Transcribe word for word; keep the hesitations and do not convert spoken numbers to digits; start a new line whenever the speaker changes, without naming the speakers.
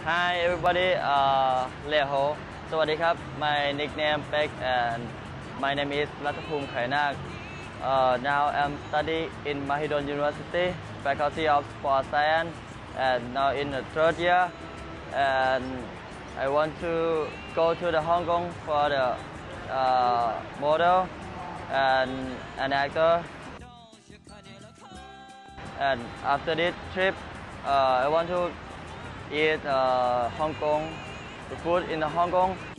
Hi everybody, uh, Leo สวัสดีครับ My nickname Pek and my name is Ratapum Khainak. Uh, now I'm studying in Mahidol University, Faculty of Sport Science, and now in the third year. And I want to go to the Hong Kong for the uh, model and an actor. And after this trip, uh, I want to eat uh, Hong Kong, the food in Hong Kong